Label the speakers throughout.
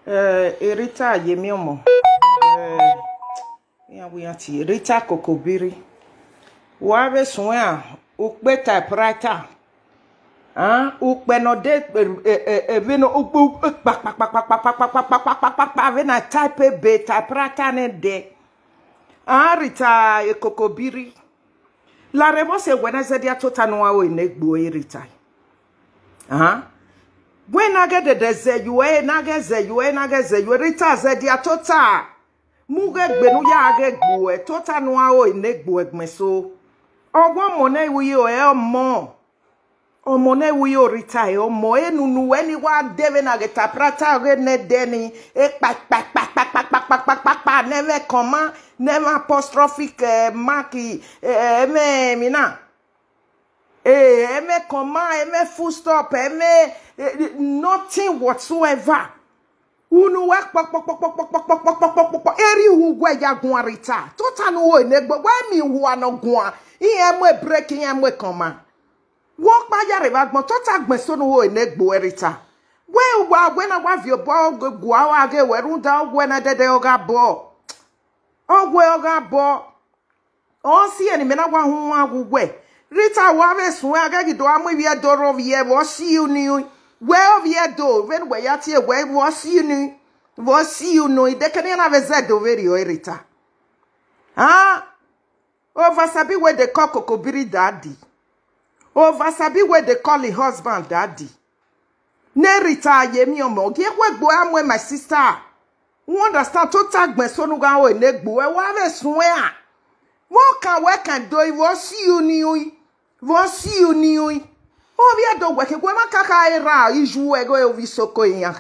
Speaker 1: Rita yemiomo. Rita kokobiri. Wabe swa ukbe typewriter. Ukbe no de vino vena type be typewriter ne de. Rita kokobiri. La remose weneze dia tota no awo inegbo Rita. When I get the ze you Rita ze dia tota. Muge gbenu ya age gbo tota no awo inegbo egmeso. Ogwo mone wi o omone wi o Rita omo enunu eni wa deve na geta prata ge ne deni e pa never comma never apostrophic mark me mina eme comma eme full stop eme nothing whatsoever unu wa eri ugwe ya gun Rita tota no o negbo wa mi hu anogun iye mo break iye mo comma wo pa yare ba gbon tota gbon so no o negbo Rita we na wa vi obo gwa wa ge werun da ogwe na dede oga bo o si eni me na wa hu agugwe Rita wa be sun agagi do amu wi edoro vie wo see you ni we ovi edo when we yati we wo see you no ide kene na be zedo very o Rita over sabi where they call kokobiri daddy over sabi where they call the husband daddy ne Rita yemi omo ge gbo amwe my sister you understand to tag me so no ga o negbo we wa be sun what can do wo see you ni o bi edo gwe ke gwe makaka era iju ego e vi soko yan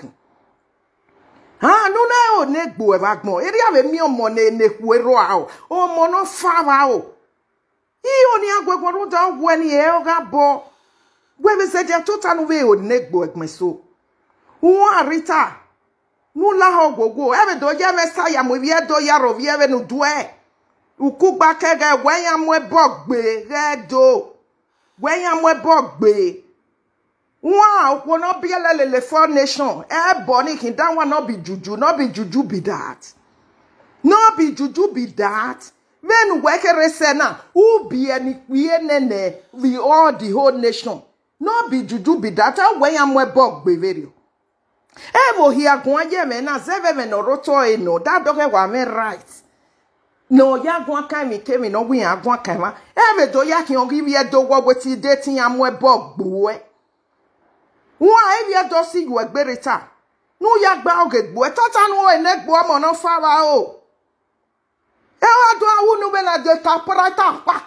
Speaker 1: no na o negbo e bagbon eri ave mi omo ne kuero a o mo no fa wa o I oni agwegwo ru da ogwe ni e o ga bo gwe be se dia tota no we o negbo egmeso won Rita nu la ogwogwo e be do je me sa ya mo bi edo ya ro bi e be nu due ukugba kege gwe ya mo e bogbe redo when you are bogbe, wow, will not be a lele for nation. Bonnie can that one not be juju be that. Not be juju be that. When work a resena, who be any nene, we all the whole nation. Not be juju be that. When you are bogbe very. Evo here go yeme na zeve no roto no that dog wa me right. No ya gwa kai mi kemi no wi agwa kai ma ebe do ya ki ongi wi do wo weti dating amwe bogbo e wa e wi do si gwe gberita no ya gba oge gbo tota no e negbo omo no fa wa o e wa do awu no be na de taparata pa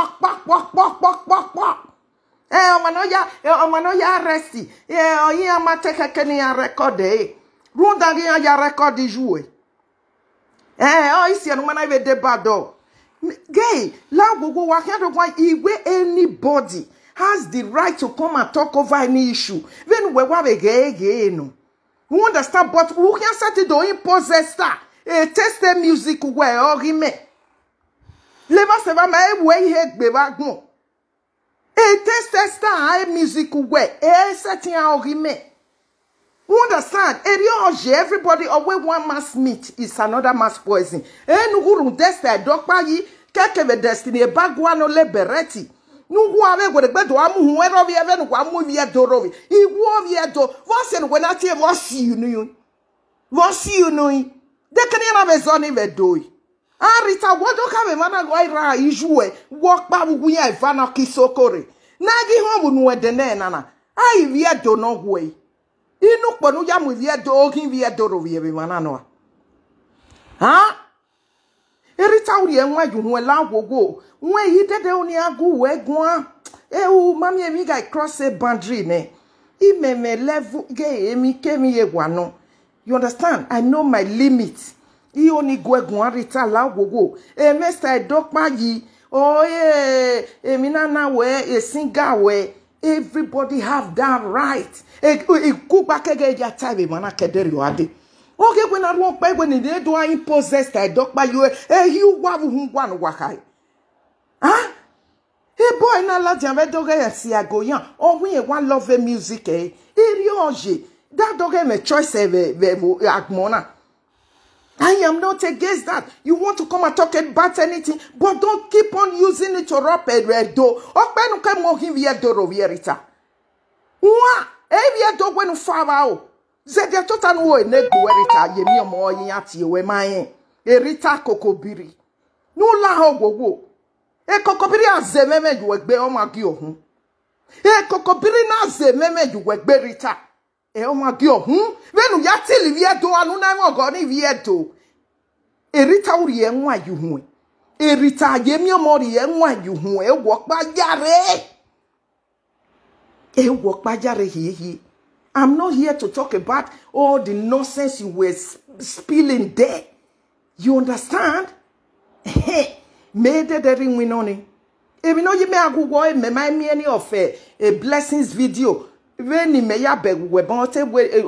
Speaker 1: omo no ya resti oyin amate kekeni ya record e runda ya record jouer ici on m'a avait débat gay la gogo wa can do anybody has the right to come and talk over any issue when we wa be gay no you understand but who can set it do impose star test the music we orime leva se va ma we he gbe ba gun test star music we set ya orime. You understand? Everybody away one mass meat is another mass poison. Nuguru destiny dokpa yi kekebe destiny bagwa no liberati. Nugu ave go de gbedo amu huero vi eve no amu vi edorovi. Iwo vi edo. Vose no na tie vosi you no. Vosi you no. De kene na bezoni vedoi. Rita wodo ka be mana go ira ijue. Walk ba wu ya ivana kisokore. Nagi homu no edene nana. Ai vi edo no way. Inu ponu ya mu vie do okin vie do ro vie be manano Rita uri enwa ju hu la gogo nwe yi dede oni agu we gun mami emi ga cross a boundary ne imeme level ge emi kemi ye gwano you understand I know my limits I oni go egun Rita la gogo mesta dokpa yi emi na we singa we everybody have that right. Go back again your time, man. I can't do it. Okay, when I walk by when they do I impose I dog by you. You one wakai. Hey boy, na la jambe doga ya si agoyan. Oh we one love music Erioje. That dog have a choice agmona. I am not against that. You want to come and talk about anything, but don't keep on using it to rub a red door. Okpenu ke mo him via doro Rita. Wa, via dog when far out. Zede totan wo enegbu Rita yemi omo yin ati we mayen. Rita kokobiri. No la ho gogo. Kokobiri azememe ju egbe o magi ohun. Kokobiri na azememe ju egbe Rita. O magi ohun. Venu ya tili vie do anu na mo go ni vie do. Rita uri enwa ju hu. Rita yemi omo ri enwa ju hu. E wo pa jare. E wo pa jare hi. I'm not here to talk about all the nonsense you were spilling there. You understand? Made the ring win on it. If you know you may have go me any of a blessings video. When you may have beg webote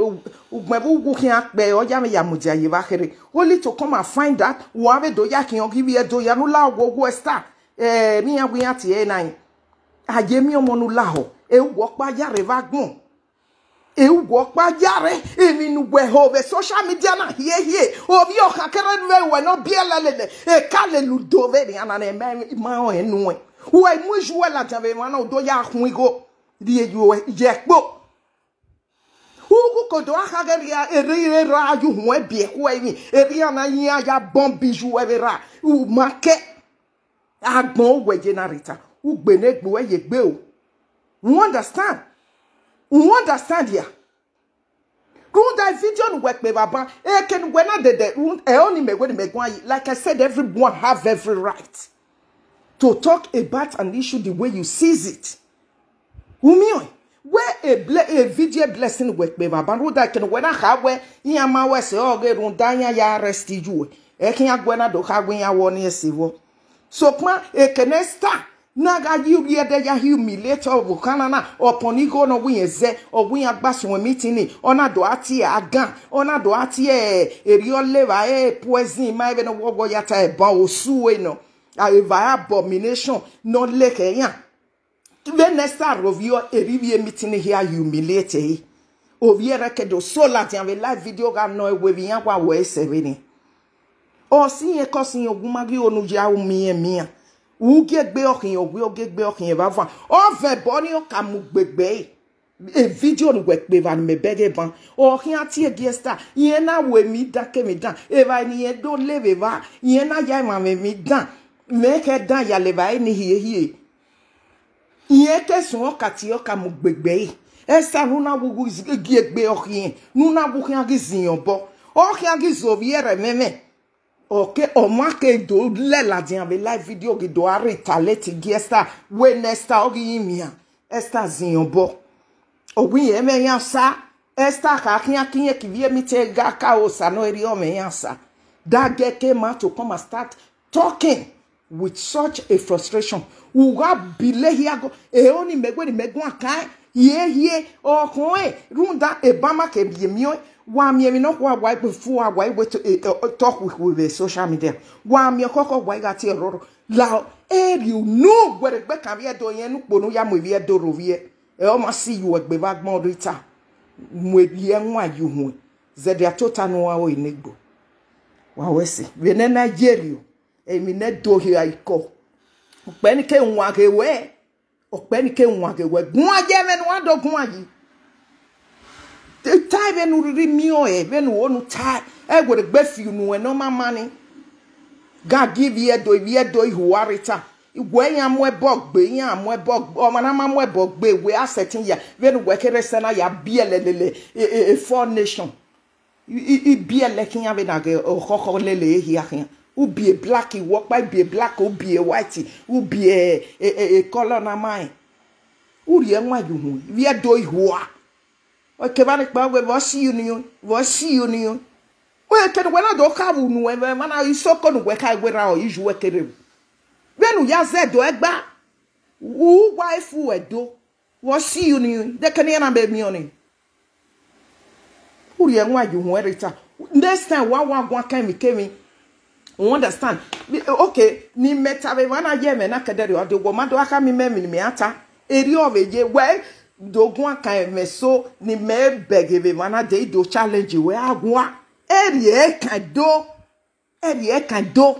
Speaker 1: only to come and find that whatever do yakin or give you a do yanula go star. Me and we at the nine. I gave me a monulaho. A walk by Yarevagmo. Eu walk by Yare, even where over social media na here, of your hackering way, no be a calendar doveri and a man and no. Who I wish well at a man of Doya we go. Dear you, Jack Book. Who could do a hagaria, a rare you won't be a way, a riana ya bombiju ever, who market. I go where generata, who benek where you go. You understand? You understand here? Go that video work me baba. Can when I did that only me when me like I said, everyone have every right to talk about an issue the way you sees it. Where a video blessing work me baba. Who that can when I have where yama we say oh get on danya ya arrest you. Can when I do have when I want to see what. So ma can start. Naga you be there ya humiliate or bukanana or ponigo no win ze or win agbas when meeting ona do ati agan ona do ati real lever poison my even wo yata e ba osu no a abomination no leke yan when next time of your review meeting here humiliate o viera ke do so la ti ave live video ga no we bi yan kwa we seveni o si e kosin ogumagi onu ja o mi Uge gbe okin ogwe oge gbe okin e ba fa o fe boni o ka mu gbegbe e video nu we pe van me bege ban o kin ati e gesta yen na we mi da ke mi dan e ba ni e do leve va yen na ya ma mi dan me ke dan ya le ba ni hie yen ke sun o ka ti o ka mu gbegbe e sa nu na wugu gi egbe okin nu na bu kin agi zin bo o kin agi zo viere meme. Okay, o make do le la dian be live video ki do Rita leti gesta we nesta ogi imia esta zinbo owi e me yansa esta ka kian ki vie mi te ga ka o sa no eri o me yansa that get came out to come and start talking with such a frustration u ga bile here go e oni megwe ni megun akan ye o kon e runda e bama ke bi mi o wa mi no kwa why before why we to talk with the social media wa mi koko why got error la you know where the can be do yen no no ya mo vie do rovie e o ma see you egbe bagmo Rita mo vie nwa you hu ze dia total no wa o inegbo wa we see we na Nigeria e mi na do here iko pe ni ke nwa ke we o pe ni ke nwa ke we gun aje me no do gun aji the time when we remio when we want to tie go the best you know no money God give you do who are Rita when ya mo bog be ya mo bog o mana ma mo bog be we are setting ya when we kere sana ya bielele a foreign nation I biele kin ya be na ge o kokko lele here here u be a black walk by be a black u be a white u be a color na mine u ri enwa ju hu we do who are okay, but we was you new. Well, can when I do kabu nu when I so kon we kai we ra o iju we kere. When you say do egba, who wife we do was you new. The can na be mi oni. Who ye nwa ju hu Rita. Next time one can me came. You understand? Okay, ni meta be wana ye me na kedere o de wo ma do aka mi me ata. Eri of eje well Dogwa kan me so ni me begeve mana de do challenge we agwa. Eri kan do.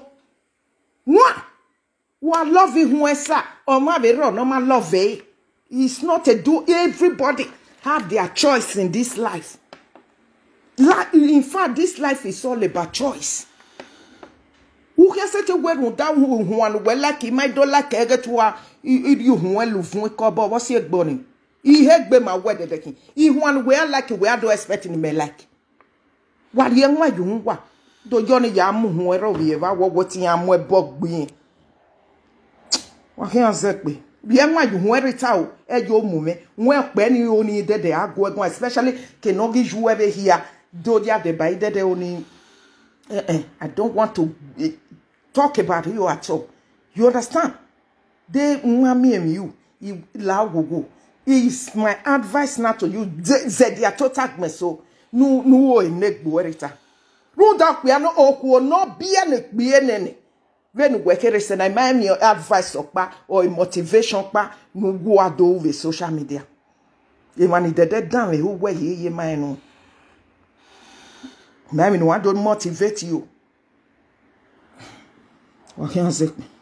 Speaker 1: Wa love who esa or ma be run no ma love. It's not a do. Everybody have their choice in this life. In fact, this life is all about choice. Who can say to where down who one well like he might do like a get to you well of cover what's your burning? He had been my wedding decking. He one well like where do expecting me like. What young my you what? Do Johnny Yam who are over what yam where bog being. What can I say? Bien why you wear it out at your moment. Well, when you only did the agua, especially can give you ever here. Do you have the by that only? I don't want to talk about you at all. You understand? They want me and you. Go. It's my advice now to you. They are total me so no in neck Rita. No doubt we are not awkward, no be any. When we can send me advice or motivation no go over social media. You man is dead down who way ye man. I don't motivate you. What can I say?